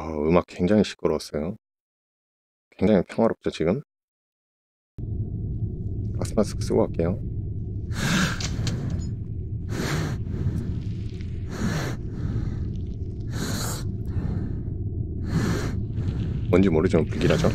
음악 굉장히 시끄러웠어요. 굉장히 평화롭죠, 지금? 가스 마스크 쓰고 갈게요. 뭔지 모르지만 불길하죠?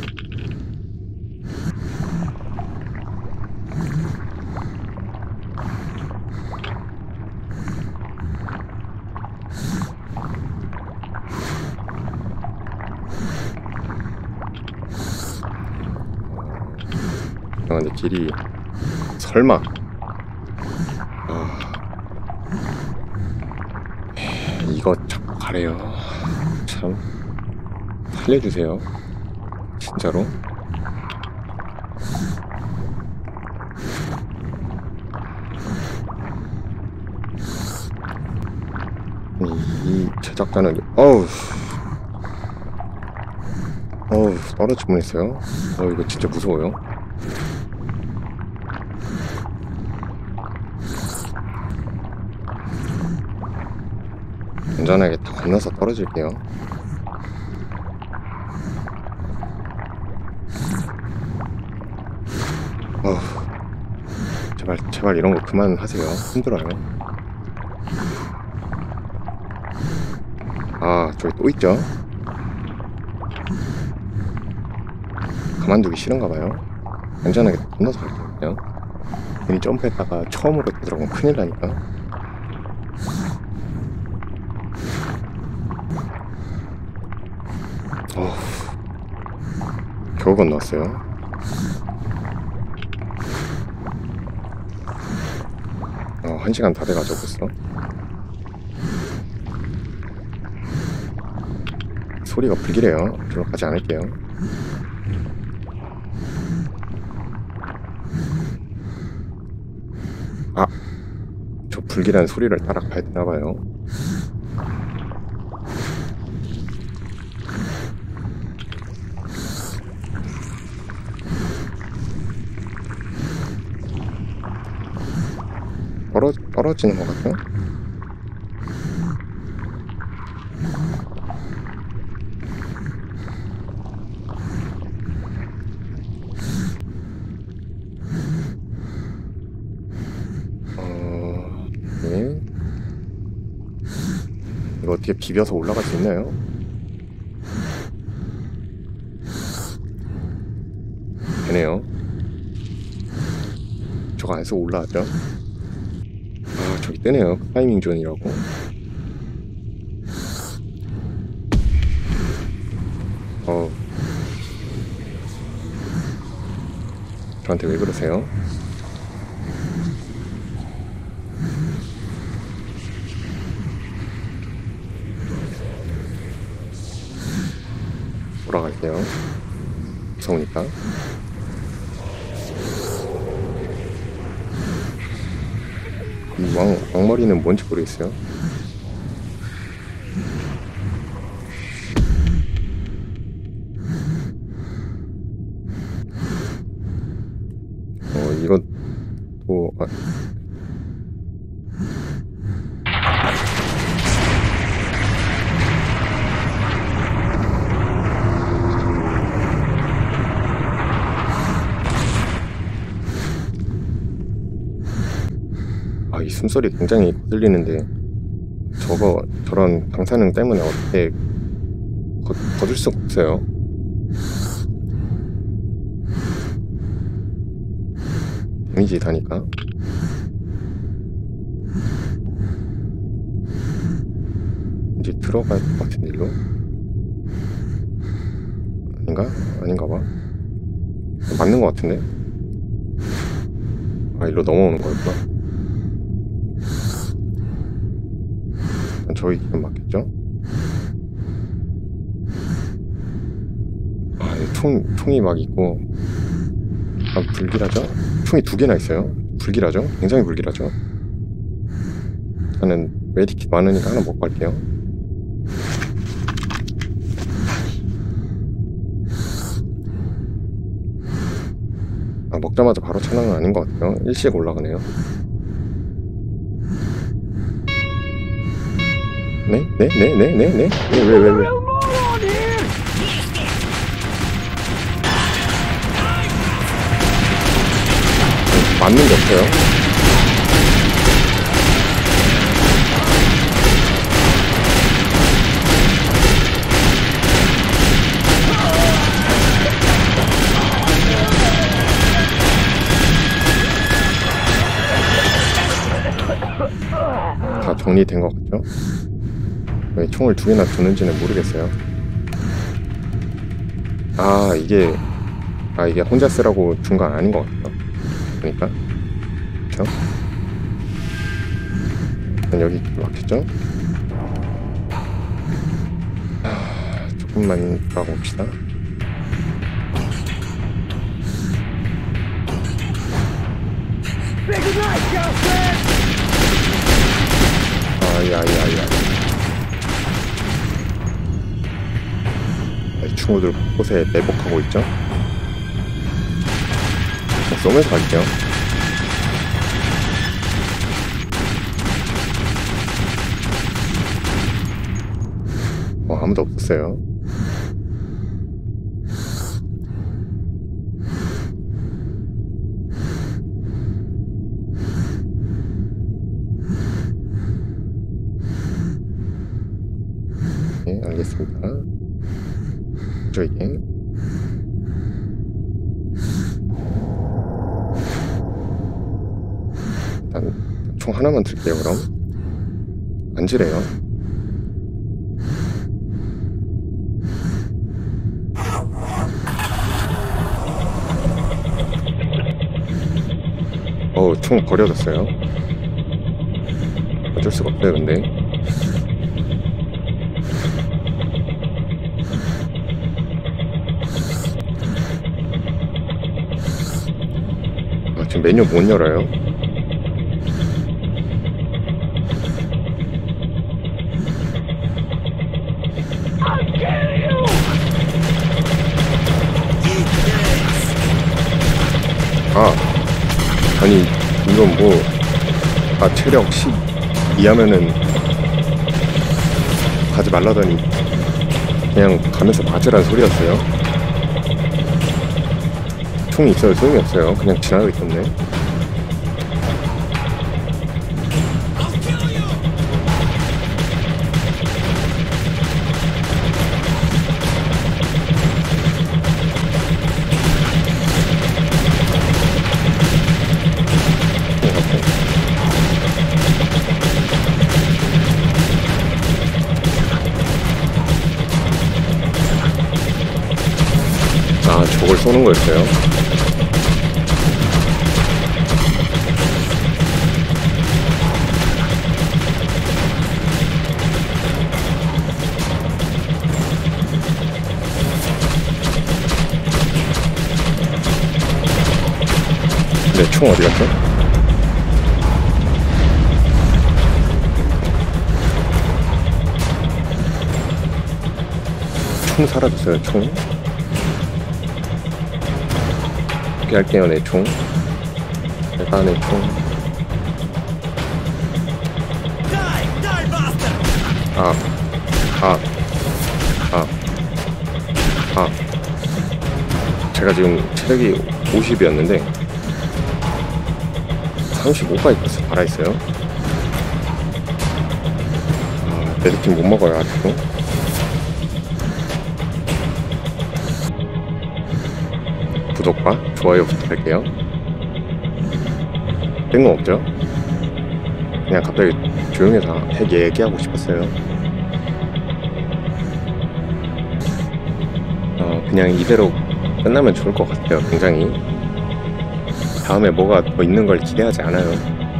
근데 길이 설마 이거 자꾸 가래요. 참 살려주세요, 진짜로. 이 제작자는 어우 떨어질 뻔했어요. 이거 진짜 무서워요. 안전하게 다 건너서 떨어질게요. 제발 이런 거 그만하세요. 힘들어요. 저기 또 있죠? 가만두기 싫은가봐요. 안전하게 건너서 갈게요. 그냥 괜히 점프했다가 처음으로 들어가면 큰일 나니까. 겨우 건너왔어요. 1시간 다 돼가지고 벌써. 소리가 불길해요. 들어가지 않을게요. 저 불길한 소리를 따라가야 되나봐요. 떨어지는 것 같아요. 네. 이거 어떻게 비벼서 올라갈 수 있나요? 되네요. 저거 안에서 올라가죠. 저기 뜨네요. 타이밍 존이라고. 저한테 왜 그러세요? 돌아갈게요. 무서우니까. 이 왕머리는 뭔지 모르겠어요. 이것도 이 숨소리 굉장히 거슬리는데 저런 방사능 때문에 어떻게 거둘 수가 없어요. 데미지 다니까. 이제 들어갈 것 같은데 일로? 아닌가 봐. 맞는 것 같은데? 일로 넘어오는 거였구나. 저희 기분 맞겠죠? 총이 막 있고 불길하죠? 총이 2개나 있어요. 불길하죠? 굉장히 불길하죠? 저는 메디킷 많으니까 하나 먹고 갈게요. 먹자마자 바로 차량은 아닌 것 같아요. 일시에 올라가네요. 네? 왜? 맞는 게 없어요. 다 정리된 것 같죠? 왜 총을 2개나 두는지는 모르겠어요. 이게 혼자 쓰라고 준 건 아닌 것 같아요. 그러니까 그쵸? 여기 막혔죠? 조금만 가봅시다. 친구들 곳곳에 매복하고 있죠? 쏘면서 갈게요. 아무도 없었어요. 네, 알겠습니다. 이게 일단 총 하나만 들게요. 그럼 앉으래요. 총 버려졌어요. 어쩔 수가 없어요. 근데 지금 메뉴 못 열어요. 아니 이건 뭐 체력 10 이하면은 가지 말라더니 그냥 가면서 맞으라는 소리였어요. 총이 있어요? 소용이 없어요. 그냥 지나가고 있었네. 저걸 쏘는 거였어요. 네, 총 어디 갔죠? 총 사라졌어요. 총. 할게요. 내 총. 일단 내 총. 제가 지금 체력이 50이었는데 35까지 달아있어요. 매드팀 못 먹어요. 아직도. 구독과 좋아요 부탁드릴게요. 된 건 없죠? 그냥 갑자기 조용해서 얘기하고 싶었어요. 그냥 이대로 끝나면 좋을 것 같아요. 굉장히 다음에 뭐가 더 있는 걸 기대하지 않아요.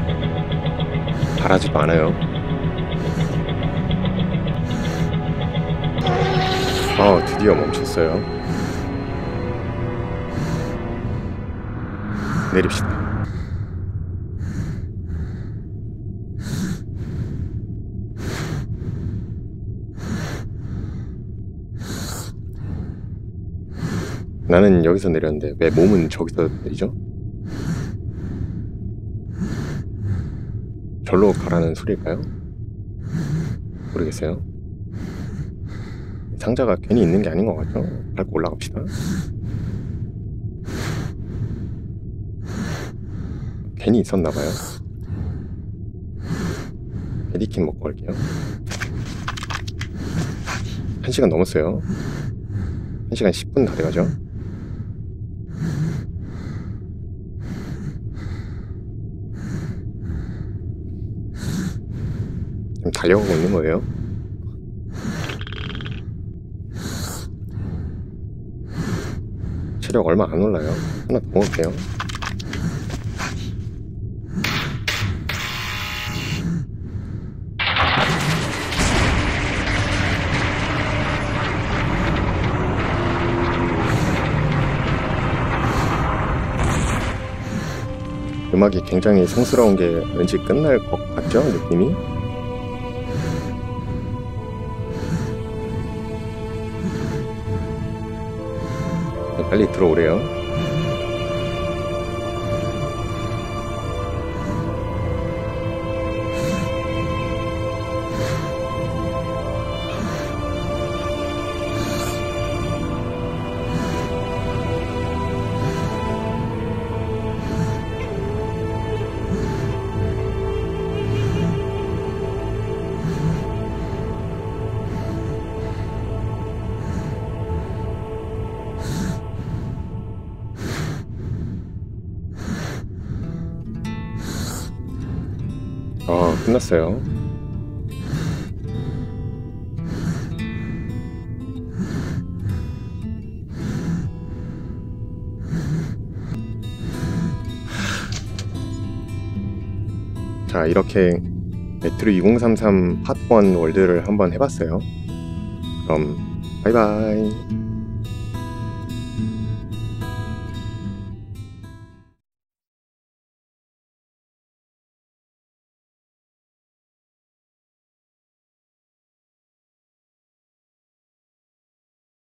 바라지도 않아요. 드디어 멈췄어요. 내립시다. 나는 여기서 내렸는데 왜 몸은 저기서 내리죠? 절로 가라는 소리일까요? 모르겠어요. 상자가 괜히 있는 게 아닌 것 같죠? 밟고 올라갑시다. 괜히 있었나봐요. 메디킷 먹고 갈게요. 1시간 넘었어요. 1시간 10분 다 돼가죠. 지금 달려가고 있는 거예요. 체력 얼마 안 올라요. 하나 더 먹을게요. 음악이 굉장히 성스러운 게 왠지 끝날 것 같죠? 느낌이? 빨리 들어오래요. 끝났어요. 자, 이렇게 메트로 2033 팟1 월드를 한번 해봤어요. 그럼 바이바이.